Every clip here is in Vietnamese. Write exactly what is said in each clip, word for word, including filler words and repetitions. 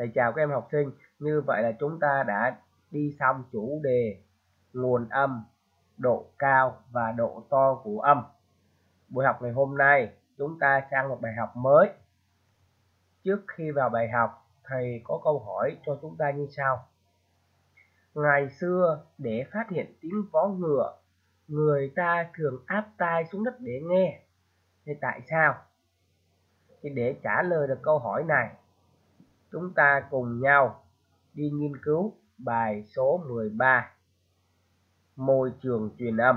Thầy chào các em học sinh. Như vậy là chúng ta đã đi xong chủ đề nguồn âm, độ cao và độ to của âm. Buổi học ngày hôm nay chúng ta sang một bài học mới. Trước khi vào bài học, thầy có câu hỏi cho chúng ta như sau. Ngày xưa để phát hiện tiếng vó ngựa, người ta thường áp tai xuống đất để nghe. Thế tại sao? Thì để trả lời được câu hỏi này, chúng ta cùng nhau đi nghiên cứu bài số mười ba, môi trường truyền âm.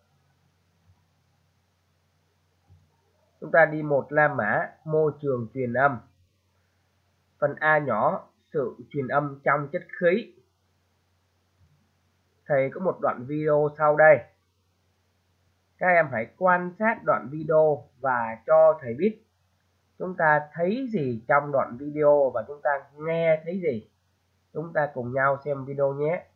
Chúng ta đi một la mã môi trường truyền âm. Phần A nhỏ, sự truyền âm trong chất khí. Thầy có một đoạn video sau đây. Các em hãy quan sát đoạn video và cho thầy biết chúng ta thấy gì trong đoạn video và chúng ta nghe thấy gì. Chúng ta cùng nhau xem video nhé.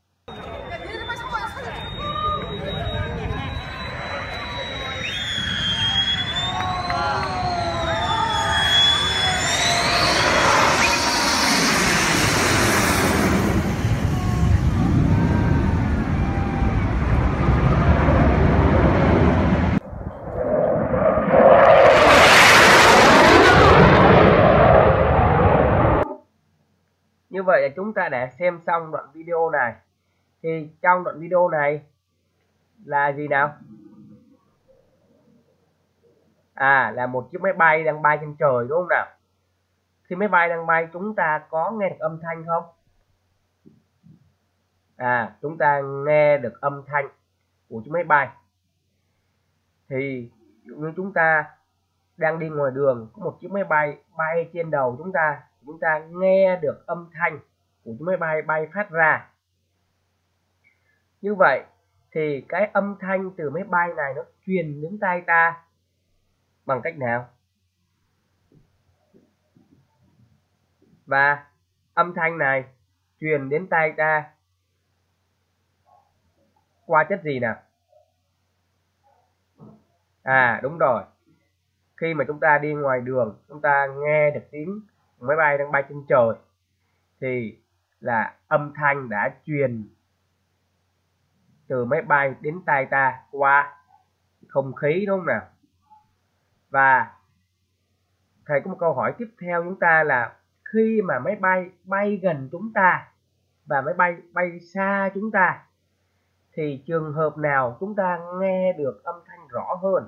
Như vậy là chúng ta đã xem xong đoạn video này. Thì trong đoạn video này là gì nào? À, là một chiếc máy bay đang bay trên trời đúng không nào? Khi máy bay đang bay chúng ta có nghe được âm thanh không? À, chúng ta nghe được âm thanh của chiếc máy bay. Thì như chúng ta đang đi ngoài đường, có một chiếc máy bay bay trên đầu chúng ta, chúng ta nghe được âm thanh của chiếc máy bay bay phát ra. Như vậy thì cái âm thanh từ máy bay này nó truyền đến tai ta bằng cách nào? Và âm thanh này truyền đến tai ta qua chất gì nào? À đúng rồi. Khi mà chúng ta đi ngoài đường, chúng ta nghe được tiếng máy bay đang bay trên trời thì là âm thanh đã truyền từ máy bay đến tai ta qua không khí đúng không nào? Và thầy có một câu hỏi tiếp theo chúng ta là khi mà máy bay bay gần chúng ta và máy bay bay xa chúng ta thì trường hợp nào chúng ta nghe được âm thanh rõ hơn?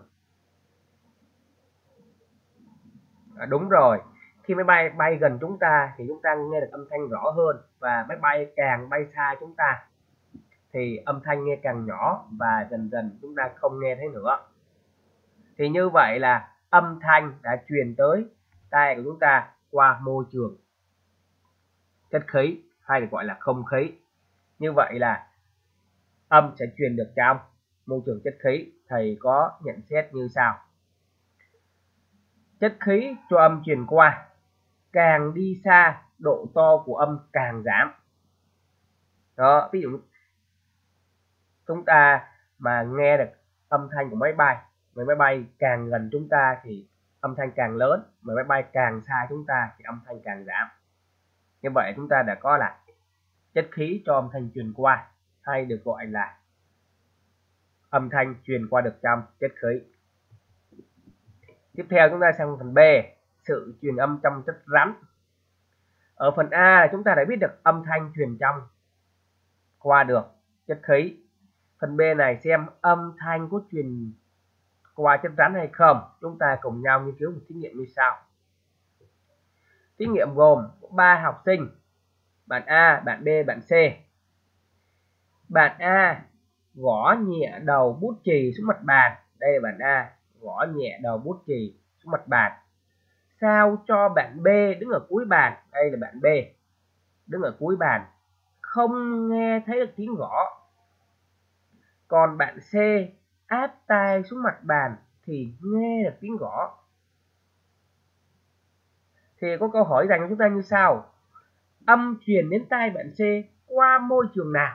À, đúng rồi, khi máy bay bay gần chúng ta thì chúng ta nghe được âm thanh rõ hơn, và máy bay càng bay xa chúng ta thì âm thanh nghe càng nhỏ và dần dần chúng ta không nghe thấy nữa. Thì như vậy là âm thanh đã truyền tới tai của chúng ta qua môi trường chất khí hay được gọi là không khí. Như vậy là âm sẽ truyền được trong môi trường chất khí. Thầy có nhận xét như sau. Chất khí cho âm truyền qua, càng đi xa độ to của âm càng giảm. Đó, ví dụ chúng ta mà nghe được âm thanh của máy bay, mà máy bay càng gần chúng ta thì âm thanh càng lớn, mà máy bay càng xa chúng ta thì âm thanh càng giảm. Như vậy chúng ta đã có là chất khí cho âm thanh truyền qua, hay được gọi là âm thanh truyền qua được trong chất khí. Tiếp theo chúng ta sang phần B, sự truyền âm trong chất rắn. Ở phần A chúng ta đã biết được âm thanh truyền trong qua được chất khí. Phần B này xem âm thanh có truyền qua chất rắn hay không. Chúng ta cùng nhau nghiên cứu một thí nghiệm như sau. Thí nghiệm gồm ba học sinh, bạn A, bạn B, bạn C. Bạn A gõ nhẹ đầu bút chì xuống mặt bàn. Đây là bạn A, gõ nhẹ đầu bút chì xuống mặt bàn. Sao cho bạn B đứng ở cuối bàn, đây là bạn B, đứng ở cuối bàn, không nghe thấy được tiếng gõ. Còn bạn C áp tai xuống mặt bàn thì nghe được tiếng gõ. Thì có câu hỏi dành cho chúng ta như sau. Âm truyền đến tai bạn C qua môi trường nào?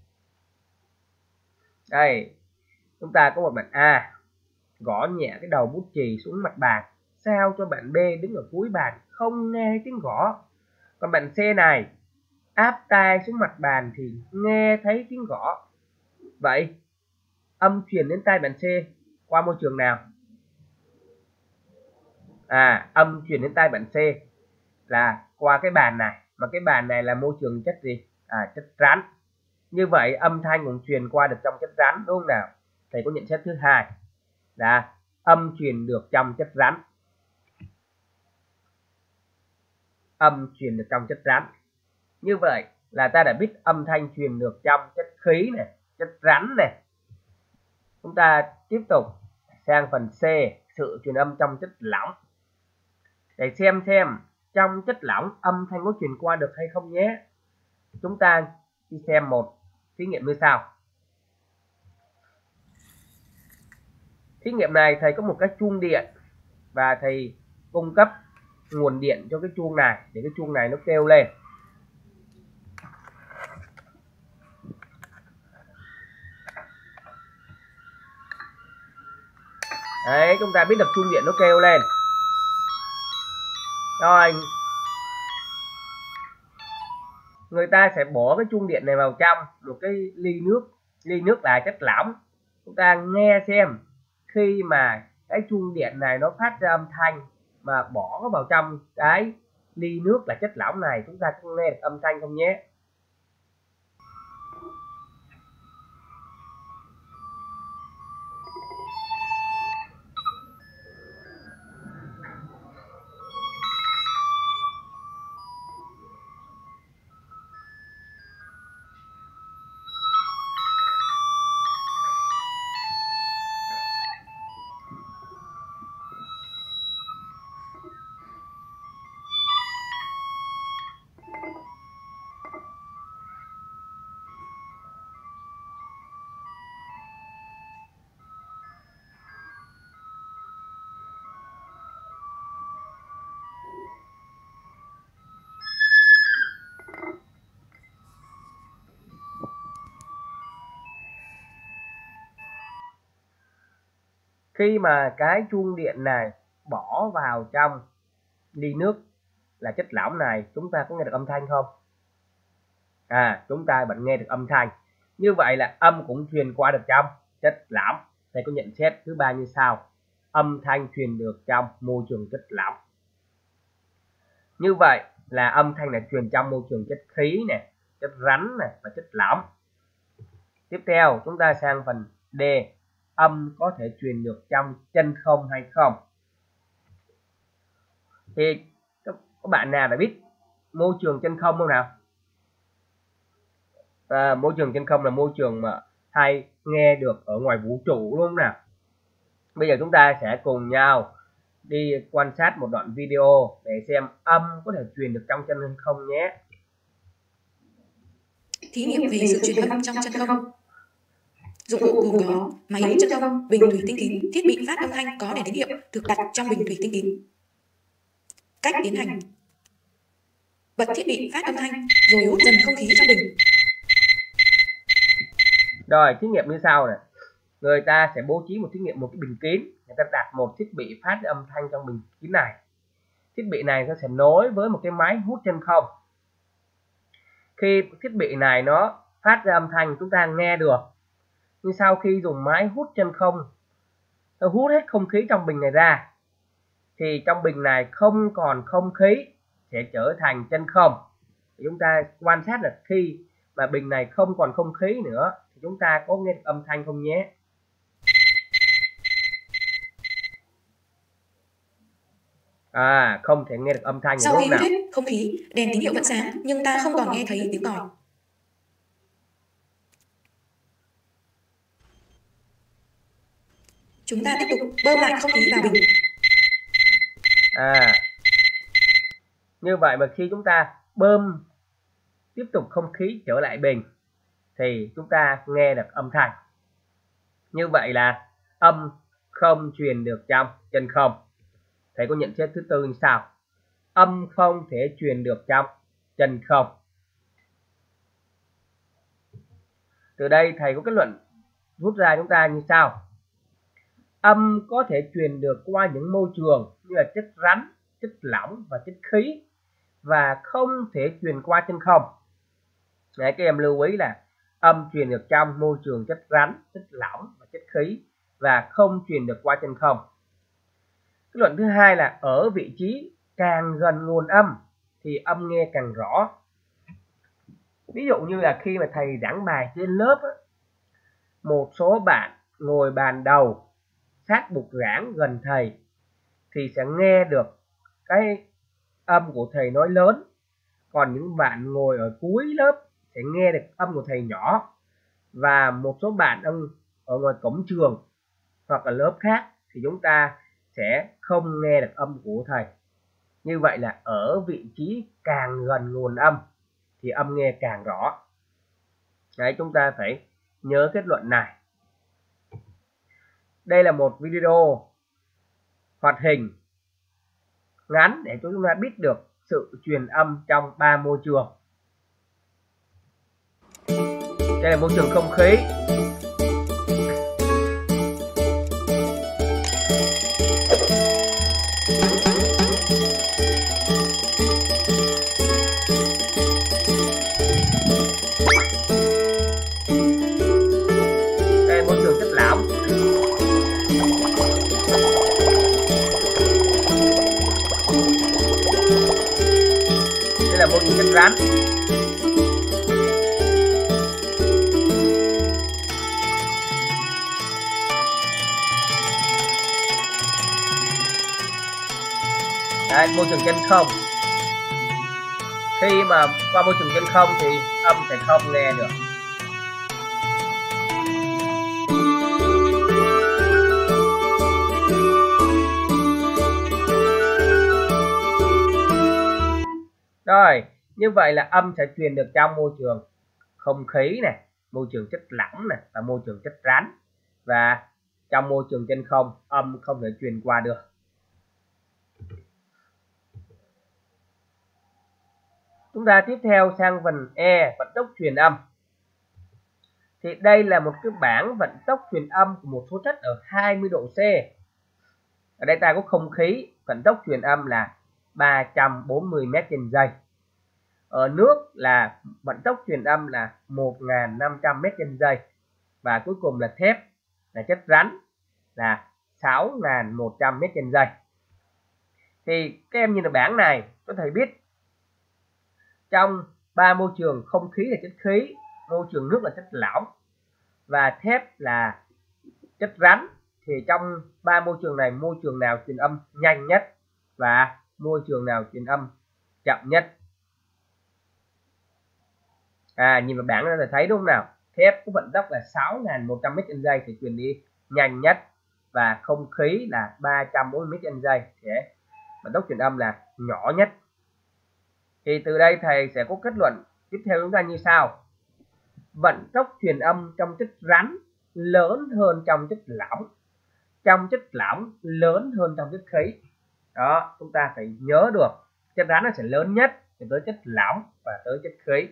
Đây, chúng ta có một bạn A gõ nhẹ cái đầu bút chì xuống mặt bàn, sao cho bạn B đứng ở cuối bàn không nghe tiếng gõ. Còn bạn C này áp tai xuống mặt bàn thì nghe thấy tiếng gõ. Vậy âm truyền đến tai bạn C qua môi trường nào? À, âm truyền đến tai bạn C là qua cái bàn này, mà cái bàn này là môi trường chất gì? À, chất rắn. Như vậy âm thanh cũng truyền qua được trong chất rắn, đúng không nào? Thầy có nhận xét thứ hai là âm truyền được trong chất rắn. Âm truyền được trong chất rắn. Như vậy là ta đã biết âm thanh truyền được trong chất khí này, chất rắn này. Chúng ta tiếp tục sang phần C, sự truyền âm trong chất lỏng. Để xem xem trong chất lỏng âm thanh có truyền qua được hay không nhé. Chúng ta đi xem một thí nghiệm như sau. Thí nghiệm này thầy có một cái chuông điện và thầy cung cấp nguồn điện cho cái chuông này để cái chuông này nó kêu lên. Đấy, chúng ta biết được chuông điện nó kêu lên. Rồi, người ta sẽ bỏ cái chuông điện này vào trong một cái ly nước. Ly nước là chất lỏng. Chúng ta nghe xem khi mà cái chuông điện này nó phát ra âm thanh mà bỏ vào trong cái ly nước là chất lỏng này, chúng ta có nghe được âm thanh không nhé? Khi mà cái chuông điện này bỏ vào trong ly nước là chất lỏng này, chúng ta có nghe được âm thanh không? À, chúng ta vẫn nghe được âm thanh. Như vậy là âm cũng truyền qua được trong chất lỏng. Thầy có nhận xét thứ ba như sau: âm thanh truyền được trong môi trường chất lỏng. Như vậy là âm thanh này truyền trong môi trường chất khí này, chất rắn này và chất lỏng. Tiếp theo chúng ta sang phần D, âm có thể truyền được trong chân không hay không? Thì các bạn nào đã biết môi trường chân không không nào? À, môi trường chân không là môi trường mà hay nghe được ở ngoài vũ trụ, đúng không nào? Bây giờ chúng ta sẽ cùng nhau đi quan sát một đoạn video để xem âm có thể truyền được trong chân không nhé. Thí nghiệm về sự truyền âm trong chân không. Dụng cụ gồm có máy hút chân không, bình thủy tinh kín, thiết bị phát âm thanh có đèn tín hiệu được đặt trong bình thủy tinh kín. Cách tiến hành: bật thiết bị phát âm thanh rồi hút dần không khí trong bình. Rồi, thí nghiệm như sau này. Người ta sẽ bố trí một thí nghiệm một cái bình kín, người ta đặt một thiết bị phát âm thanh trong bình kín này. Thiết bị này nó sẽ nối với một cái máy hút chân không. Khi thiết bị này nó phát ra âm thanh chúng ta nghe được, nhưng sau khi dùng máy hút chân không, nó hút hết không khí trong bình này ra, thì trong bình này không còn không khí, sẽ trở thành chân không. Thì chúng ta quan sát là khi mà bình này không còn không khí nữa thì chúng ta có nghe được âm thanh không nhé? À, không thể nghe được âm thanh. Sau khi hút hết không khí, đèn tín hiệu vẫn sáng nhưng ta không còn nghe thấy tiếng còi. Chúng ta tiếp tục bơm lại không khí vào bình. À, như vậy mà khi chúng ta bơm tiếp tục không khí trở lại bình thì chúng ta nghe được âm thanh. Như vậy là âm không truyền được trong chân không. Thầy có nhận xét thứ tư như sau: âm không thể truyền được trong chân không. Từ đây thầy có kết luận rút ra chúng ta như sau: âm có thể truyền được qua những môi trường như là chất rắn, chất lỏng và chất khí. và không thể truyền qua chân không. Đấy, các em lưu ý là âm truyền được trong môi trường chất rắn, chất lỏng và chất khí và không truyền được qua chân không. Cái luận thứ hai là ở vị trí càng gần nguồn âm thì âm nghe càng rõ. Ví dụ như là khi mà thầy giảng bài trên lớp á, một số bạn ngồi bàn đầu sát bục giảng gần thầy thì sẽ nghe được cái âm của thầy nói lớn, còn những bạn ngồi ở cuối lớp sẽ nghe được âm của thầy nhỏ, và một số bạn ở, ở ngoài cổng trường hoặc là lớp khác thì chúng ta sẽ không nghe được âm của thầy. Như vậy là ở vị trí càng gần nguồn âm thì âm nghe càng rõ. Đấy, chúng ta phải nhớ kết luận này. Đây là một video hoạt hình ngắn để chúng ta biết được sự truyền âm trong ba môi trường. Đây là môi trường không khí. Đây là môi trường chất lỏng. Đây là môi trường chất rắn. Đấy, môi trường chân không. Khi mà qua môi trường chân không thì âm sẽ không nghe được. Rồi, như vậy là âm sẽ truyền được trong môi trường không khí này, môi trường chất lỏng này và môi trường chất rắn. Và trong môi trường chân không, âm không thể truyền qua được. Chúng ta tiếp theo sang phần E, vận tốc truyền âm. Thì đây là một cái bảng vận tốc truyền âm của một số chất ở hai mươi độ C. Ở đây ta có không khí, vận tốc truyền âm là ba trăm bốn mươi mét trên giây. Ở nước là vận tốc truyền âm là một nghìn năm trăm mét trên giây. Và cuối cùng là thép, là chất rắn, là sáu nghìn một trăm mét trên giây. Thì các em nhìn ở bảng này có thể biết trong ba môi trường, không khí là chất khí, môi trường nước là chất lỏng và thép là chất rắn, thì trong ba môi trường này, môi trường nào truyền âm nhanh nhất và môi trường nào truyền âm chậm nhất? À, nhìn vào bảng là thấy đúng không nào? Thép có vận tốc là sáu nghìn một trăm mét trên giây thì truyền đi nhanh nhất, và không khí là ba trăm bốn mươi mét trên giây thì vận tốc truyền âm là nhỏ nhất. Thì từ đây thầy sẽ có kết luận tiếp theo chúng ta như sau. Vận tốc truyền âm trong chất rắn lớn hơn trong chất lỏng, trong chất lỏng lớn hơn trong chất khí. Đó, chúng ta phải nhớ được chất rắn nó sẽ lớn nhất, rồi tới chất lỏng và tới chất khí.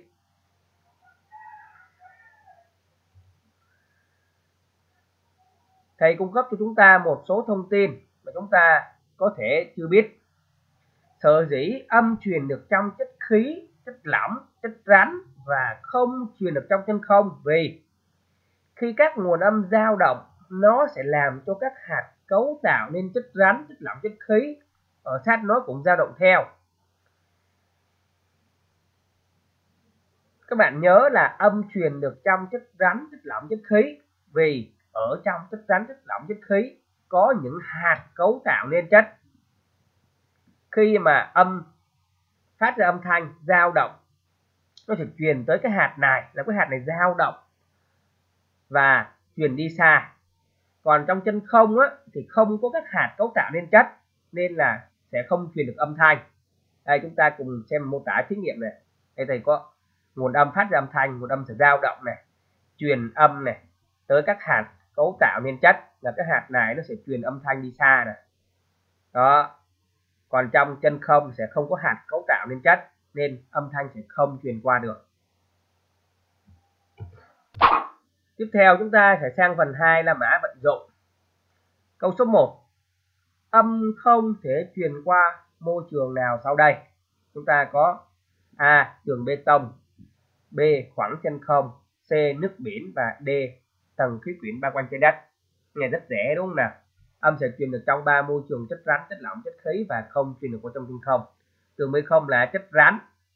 Thầy cung cấp cho chúng ta một số thông tin mà chúng ta có thể chưa biết. Sở dĩ âm truyền được trong chất khí, chất lỏng, chất rắn và không truyền được trong chân không, vì khi các nguồn âm dao động, nó sẽ làm cho các hạt cấu tạo nên chất rắn, chất lỏng, chất khí ở sát nó cũng dao động theo. Các bạn nhớ là âm truyền được trong chất rắn, chất lỏng, chất khí, vì ở trong chất rắn, chất lỏng, chất khí có những hạt cấu tạo nên chất. Khi mà âm phát ra âm thanh dao động, nó sẽ truyền tới cái hạt này, là cái hạt này dao động và truyền đi xa. Còn trong chân không á, thì không có các hạt cấu tạo nên chất, nên là sẽ không truyền được âm thanh. Đây, chúng ta cùng xem mô tả thí nghiệm này. Đây thầy có nguồn âm phát ra âm thanh, nguồn âm sẽ dao động này, truyền âm này tới các hạt cấu tạo nên chất, là cái hạt này nó sẽ truyền âm thanh đi xa này. Đó. Còn trong chân không sẽ không có hạt cấu tạo nên chất, nên âm thanh sẽ không truyền qua được. Tiếp theo chúng ta sẽ sang phần hai là mã vận dụng. Câu số một. Âm không thể truyền qua môi trường nào sau đây? chúng ta có A. tường bê tông, B. khoảng chân không, C. nước biển và D. tầng khí quyển bao quanh trái đất. Nghe rất dễ đúng không nào? Âm sẽ truyền được trong ba môi trường chất rắn, chất lỏng, chất khí và không truyền được vào trong chân không. Tường bê không là chất rắn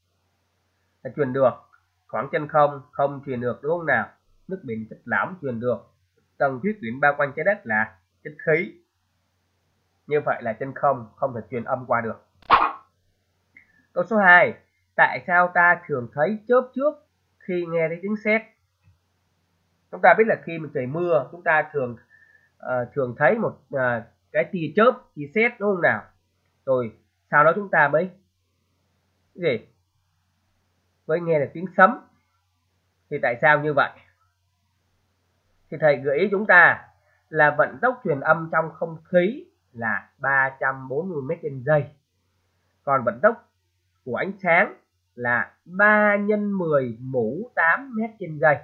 là truyền được, khoảng chân không không truyền được đúng không nào? Nước biển chất lỏng truyền được, tầng khí quyển bao quanh trái đất là chất khí. Như vậy là chân không không thể truyền âm qua được. Câu số hai. Tại sao ta thường thấy chớp trước khi nghe thấy tiếng sét? Chúng ta biết là khi mà trời mưa, chúng ta thường uh, thường thấy một uh, cái tia chớp, tia sét đúng không nào? Rồi sau đó chúng ta mới cái gì? Mới nghe được tiếng sấm. Thì tại sao như vậy? Thì thầy gợi ý chúng ta là vận tốc truyền âm trong không khí là ba trăm bốn mươi mét trên giây. Còn vận tốc của ánh sáng là ba nhân mười mũ tám mét trên giây.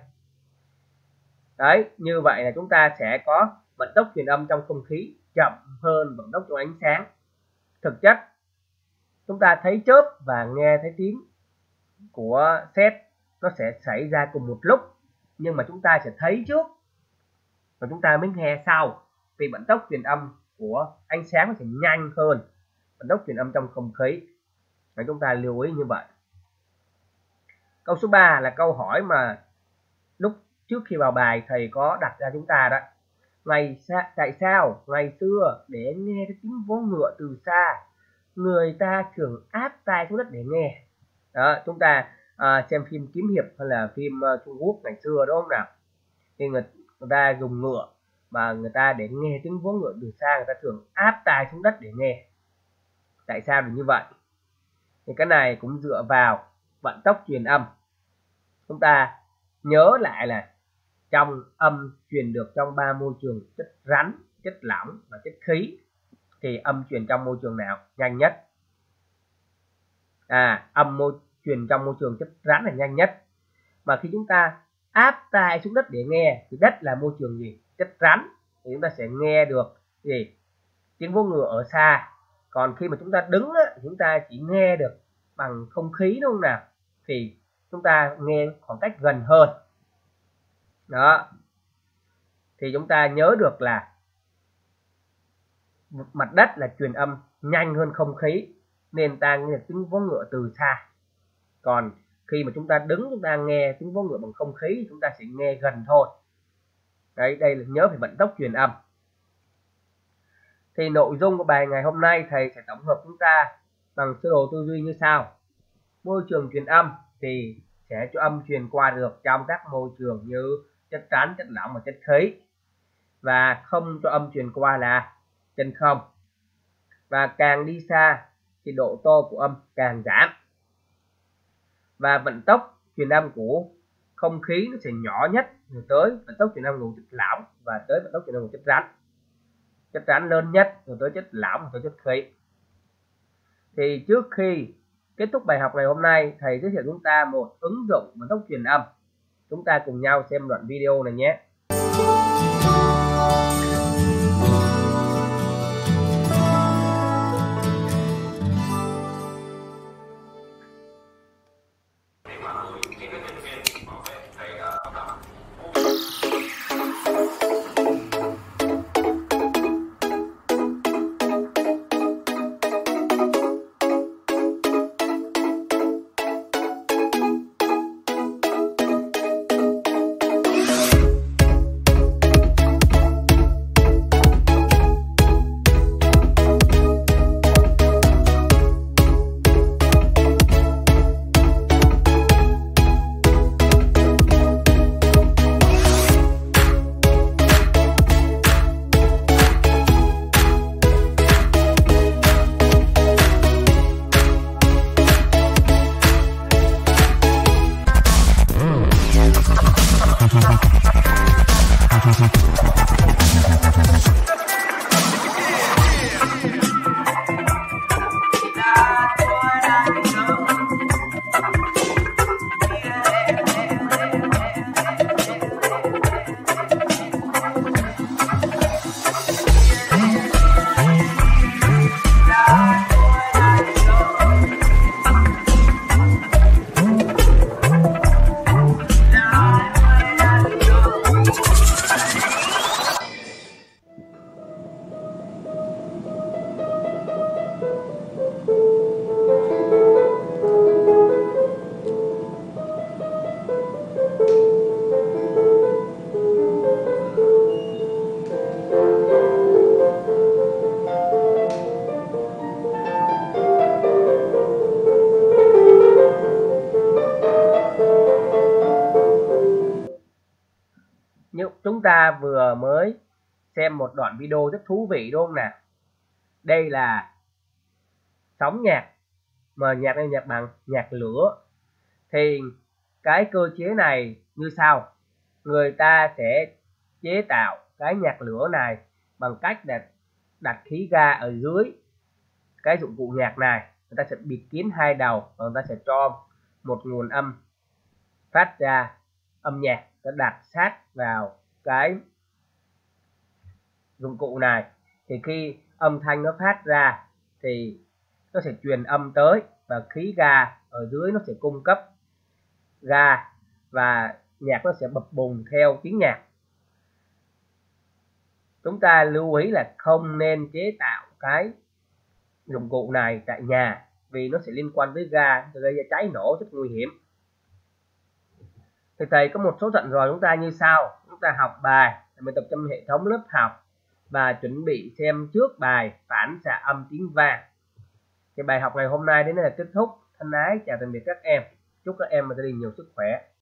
Đấy, như vậy là chúng ta sẽ có vận tốc truyền âm trong không khí chậm hơn vận tốc trong ánh sáng. Thực chất, chúng ta thấy chớp và nghe thấy tiếng của sét nó sẽ xảy ra cùng một lúc, nhưng mà chúng ta sẽ thấy trước và chúng ta mới nghe sau, vì vận tốc truyền âm của ánh sáng nó sẽ nhanh hơn vận tốc truyền âm trong không khí. Và chúng ta lưu ý như vậy. Câu số ba là câu hỏi mà lúc trước khi vào bài thầy có đặt ra chúng ta đó. Ngày sa, tại sao ngày xưa để nghe cái tiếng vó ngựa từ xa, người ta thường áp tai xuống đất để nghe? Đó, chúng ta à, xem phim kiếm hiệp hay là phim uh, Trung Quốc ngày xưa đúng không nào? Thì người, người ta dùng ngựa mà người ta để nghe tiếng vó ngựa từ xa, người ta thường áp tai xuống đất để nghe. Tại sao được như vậy? Thì cái này cũng dựa vào vận tốc truyền âm. Chúng ta nhớ lại là trong âm truyền được trong ba môi trường chất rắn, chất lỏng và chất khí, thì âm truyền trong môi trường nào nhanh nhất? À, âm môi truyền trong môi trường chất rắn là nhanh nhất. Mà khi chúng ta áp tai xuống đất để nghe, thì đất là môi trường gì? Chất rắn, thì chúng ta sẽ nghe được gì? Tiếng vó ngựa ở xa. Còn khi mà chúng ta đứng á, chúng ta chỉ nghe được bằng không khí đúng không nào? Thì chúng ta nghe khoảng cách gần hơn. Đó. Thì chúng ta nhớ được là mặt đất là truyền âm nhanh hơn không khí, nên ta nghe được tiếng vó ngựa từ xa. Còn khi mà chúng ta đứng, chúng ta nghe tiếng vó ngựa bằng không khí, chúng ta sẽ nghe gần thôi. Đấy, đây là nhớ về vận tốc truyền âm. Thì nội dung của bài ngày hôm nay thầy sẽ tổng hợp chúng ta bằng sơ đồ tư duy như sau. Môi trường truyền âm thì sẽ cho âm truyền qua được trong các môi trường như chất rắn, chất lỏng và chất khí. Và không cho âm truyền qua là chân không. Và càng đi xa thì độ to của âm càng giảm. Và vận tốc truyền âm của không khí nó sẽ nhỏ nhất rồi tới vận tốc truyền âm của chất lỏng và tới vận tốc truyền âm của chất rắn. Chất rắn lớn nhất rồi tới chất lỏng và tới chất khí. Thì trước khi kết thúc bài học ngày hôm nay, thầy giới thiệu chúng ta một ứng dụng vận tốc truyền âm. Chúng ta cùng nhau xem đoạn video này nhé. Chúng ta vừa mới xem một đoạn video rất thú vị đúng không nào? Đây là sóng nhạc, mà nhạc này nhạc bằng nhạc lửa. Thì cái cơ chế này như sau: người ta sẽ chế tạo cái nhạc lửa này bằng cách đặt, đặt khí ga ở dưới cái dụng cụ nhạc này. Người ta sẽ bịt kín hai đầu và người ta sẽ cho một nguồn âm phát ra âm nhạc, nó đặt sát vào cái dụng cụ này. Thì khi âm thanh nó phát ra thì nó sẽ truyền âm tới, và khí ga ở dưới nó sẽ cung cấp ga và nhạc nó sẽ bập bùng theo tiếng nhạc. Chúng ta lưu ý là không nên chế tạo cái dụng cụ này tại nhà vì nó sẽ liên quan tới ga, gây ra cháy nổ rất nguy hiểm. Thì thầy có một số dặn dò chúng ta như sau: chúng ta học bài bài tập trong hệ thống lớp học và chuẩn bị xem trước bài phản xạ âm tiếng vang. Thì bài học ngày hôm nay đến đây là kết thúc. Thân ái chào tạm biệt các em, chúc các em và gia đình nhiều sức khỏe.